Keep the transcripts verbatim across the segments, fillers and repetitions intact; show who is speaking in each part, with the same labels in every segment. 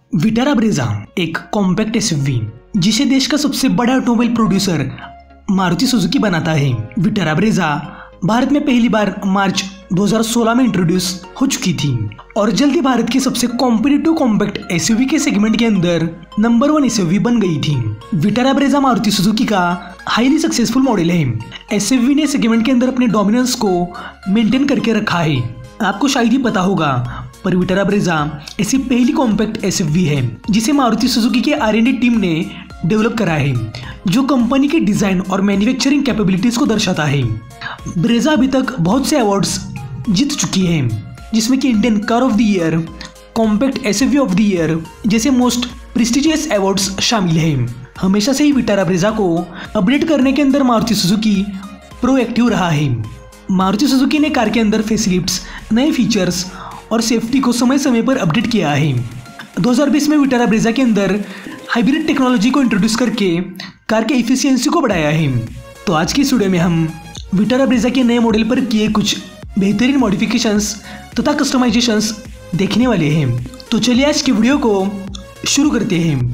Speaker 1: Vitara Brezza एक compact SUV जिसे देश का सबसे बड़ा ऑटोमोबाइल प्रोड्यूसर मारुति सुजुकी बनाता है। विटारा ब्रेजा भारत में पहली बार मार्च दो हज़ार सोलह में इंट्रोड्यूस हो चुकी थी और जल्दी भारत की सबसे कॉम्पिटिटिव कॉम्पैक्ट एसयूवी के सेगमेंट के अंदर नंबर वन एसयूवी बन गई थी। विटारा ब्रेजा मारुति सुजुकी का हाईली सक्सेसफुल मॉडल है। एसयूवी ने सेगमेंट के अंदर अपने डोमिनेंस को मेंटेन करके रखा है। आपको शायद ही पता होगा पर विटारा ब्रेजा ऐसी पहली कॉम्पैक्ट एसयूवी है जिसे मारुति सुजुकी के आर एंड डी टीम ने डेवलप करा है, जो कंपनी के डिजाइन और मैन्युफैक्चरिंग कैपेबिलिटीज को दर्शाता है। ब्रेजा अभी तक बहुत से अवार्ड्स जीत चुकी है, जिसमें कि Indian car of the year, compact SUV of the year जैसे मोस्ट प्रेस्टिजियस अवार्ड्स शामिल हैं। हमेशा से ही विटारा ब्रेजा को अपडेट करने के अंदर मारुति सुजुकी प्रोएक्टिव रहा है। मारुति सुजुकी ने कार के अंदर फेसलिफ्ट्स, नए फीचर्स और सेफ्टी को समय समय पर अपडेट किया है। दो हज़ार बीस में विटारा ब्रेजा के अंदर हाइब्रिड टेक्नोलॉजी को इंट्रोड्यूस करके कार के इफिशियंसी को बढ़ाया है। तो आज की इस वीडियो में हम विटारा ब्रेजा के नए मॉडल पर किए कुछ बेहतरीन मॉडिफिकेशंस तथा कस्टमाइजेशंस देखने वाले हैं। तो चलिए आज की वीडियो को शुरू करते हैं।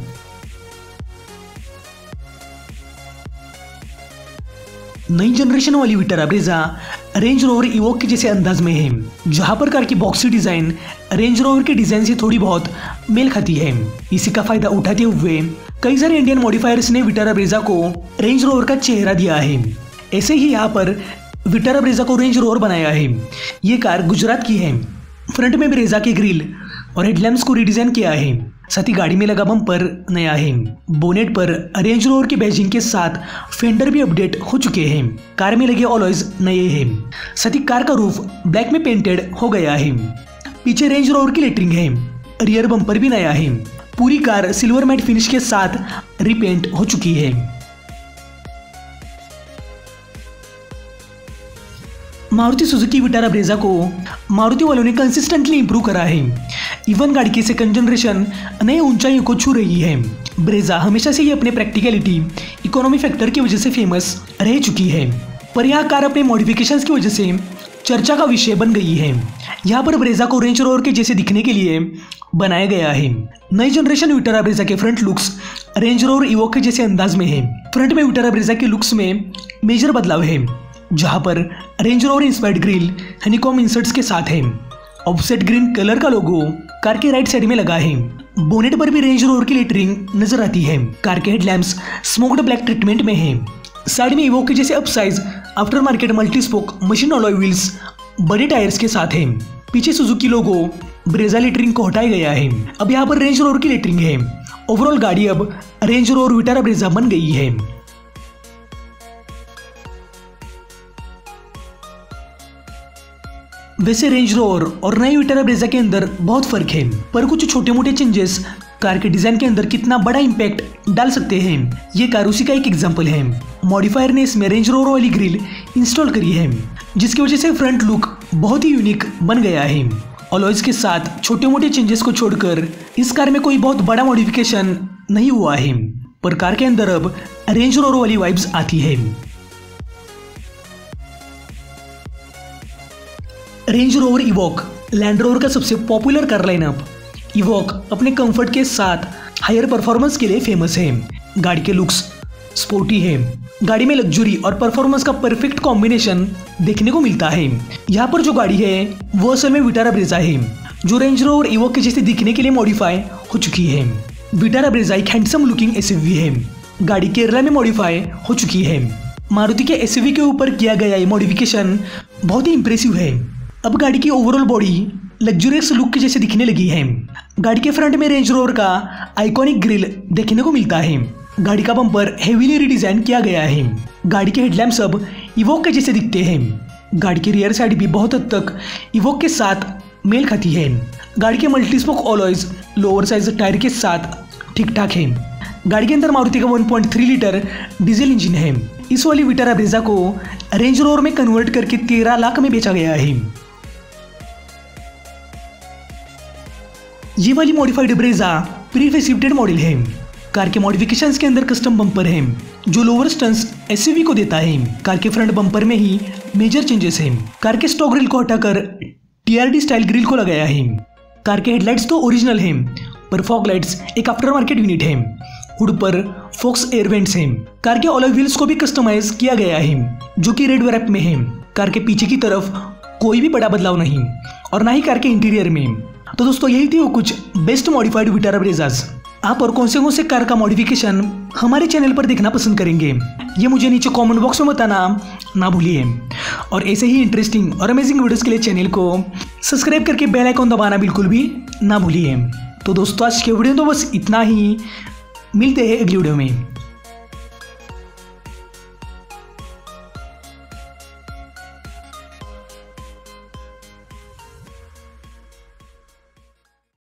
Speaker 1: नई जनरेशन वाली Vitara Brezza Range Rover Evoque के जैसे अंदाज में है, जहां पर कार की बॉक्सी डिजाइन रेंज रोवर के डिजाइन से थोड़ी बहुत मेल खाती है। इसी का फायदा उठाते हुए कई सारे इंडियन मॉडिफायर्स ने विटारा ब्रेजा को रेंज रोवर का चेहरा दिया है। ऐसे ही यहाँ पर विटारा ब्रेजा को रेंज रोवर बनाया है। ये कार गुजरात की है। फ्रंट में ब्रेजा के ग्रिल और हेडलैम्प्स को रिडिजाइन किया है। साथ ही गाड़ी में लगा बम्पर नया है। बोनेट पर रेंज रोवर की बैजिंग के साथ फेंडर भी अपडेट हो चुके हैं। कार में लगे ऑलॉयज नए हैं। साथ ही कार का रूफ ब्लैक में पेंटेड हो गया है। पीछे रेंज रोवर की लेटरिंग है। रियर बम्पर भी नया है। पूरी कार सिल्वर मैट फिनिश के साथ रिपेंट हो चुकी है। मारुति सुजुकी विटारा ब्रेजा को मारुति वालों ने कंसिस्टेंटली इंप्रूव करा है। इवन गाड़ी की सेकंड जनरेशन नई ऊंचाइयों को छू रही है। ब्रेजा हमेशा से ही अपने प्रैक्टिकलिटी, इकोनॉमी फैक्टर की वजह से फेमस रह चुकी है, पर यह कार अपने मॉडिफिकेशंस की वजह से चर्चा का विषय बन गई है। यहाँ पर ब्रेजा को रेंज रोवर के जैसे दिखने के लिए बनाया गया है। नई जनरेशन विटारा ब्रेजा के front looks Range Rover Evoque के जैसे अंदाज में है। फ्रंट में विटारा ब्रेजा के लुक्स में मेजर बदलाव है, जहां पर Range Rover inspired grille honeycomb inserts के साथ है। ऑफसेट ग्रीन कलर का लोगो कार के राइट साइड में लगा है। बोनेट पर भी रेंज रोवर की लेटरिंग नजर आती है। कार के हेडलैम्प्स स्मोक्ड ब्लैक ट्रीटमेंट में है। साइड में इवोक के जैसे upsize aftermarket multi spoke machine alloy wheels बड़े टायर्स के साथ है। पीछे सुजुकी लोगो ब्रेजा लेटरिंग को हटाया गया है। अब यहाँ पर रेंज रोवर की लेटरिंग है। ओवरऑल गाड़ी अब रेंज रोवर विटारा ब्रेजा बन गई है। वैसे रेंज रोवर और नई विटारा ब्रेजा के अंदर बहुत फर्क है, पर कुछ छोटे मोटे चेंजेस कार के डिजाइन के अंदर कितना बड़ा इंपैक्ट डाल सकते हैं, ये कार उसी का एक एग्जांपल है। मॉडिफायर ने इसमें रेंज रोवर वाली ग्रिल इंस्टॉल करी है, जिसकी वजह से फ्रंट लुक बहुत ही यूनिक बन गया है। अलॉयज के साथ छोटे मोटे चेंजेस को छोड़कर इस कार में कोई बहुत बड़ा मॉडिफिकेशन नहीं हुआ है, पर कार के अंदर अब रेंज रोवर वाली वाइब्स आती है। Range Rover Evoque Land Rover का सबसे पॉपुलर कार लाइनअप। इवोक अपने कंफर्ट के साथ हायर परफॉर्मेंस के लिए फेमस है। गाड़ी के लुक्स स्पोर्टी है। गाड़ी में लग्जरी और परफॉर्मेंस का परफेक्ट कॉम्बिनेशन देखने को मिलता है। यहाँ पर जो गाड़ी है वो असल में विटारा ब्रेजा है, जो रेंज रोवर इवोक के जैसे दिखने के लिए मॉडिफाई हो चुकी है। विटारा ब्रेजा एक हैंडसम लुकिंग एसयूवी है। गाड़ी केरला में मॉडिफाई हो चुकी है। मारुति के एसयूवी के ऊपर किया गया ये मॉडिफिकेशन बहुत ही इंप्रेसिव है। अब गाड़ी की ओवरऑल बॉडी लग्जरियस लुक के जैसे दिखने लगी है। गाड़ी के फ्रंट में रेंज रोवर का आइकॉनिक ग्रिल देखने को मिलता है। गाड़ी का बम्पर हेवीली रिडिजाइन किया गया है। गाड़ी के हेडलैम्प्स अब इवोक के जैसे दिखते हैं। गाड़ी की रियर साइड भी बहुत हद तक इवोक के साथ मेल खाती है। गाड़ी के multispoke alloys lower size tyre के साथ ठीक ठाक है। गाड़ी के अंदर मारुति का one point three litre diesel engine है। इस वाली विटारा ब्रेजा को रेंज रोवर में कन्वर्ट करके तेरह लाख में बेचा गया है। ये वाली modified Brezza pre facilitated model है। कार के मॉडिफिकेशंस के अंदर कस्टम बम्पर है, जो लोअर स्टंस एसयूवी को देता है। कार के फ्रंट बम्पर में ही मेजर चेंजेस हैं। कार के स्टॉक ग्रिल को हटाकर टीआरडी स्टाइल ग्रिल को लगाया है। कार के हेडलाइट्स तो ओरिजिनल हैं पर फॉग लाइट्स एक आफ्टर मार्केट यूनिट है। हुड पर फॉक्स एयर वेंट्स हैं। कार के अलॉय व्हील्स को भी कस्टमाइज किया गया है जो कि रेड रैप में है। कार के पीछे की तरफ कोई भी बड़ा बदलाव नहीं और ना ही कार के इंटीरियर में। तो दोस्तों यही थी वो कुछ बेस्ट मॉडिफाइड विटारा ब्रेजास। आप और कौन से कौन से कार का मॉडिफिकेशन हमारे चैनल पर देखना पसंद करेंगे ये मुझे नीचे कमेंट बॉक्स में बताना ना भूलिए। और ऐसे ही इंटरेस्टिंग और अमेजिंग वीडियोस के लिए चैनल को सब्सक्राइब करके बेल आइकन दबाना बिल्कुल भी ना भूलिए। तो दोस्तों आज के वीडियो तो बस इतना ही, मिलते हैं अगली वीडियो में।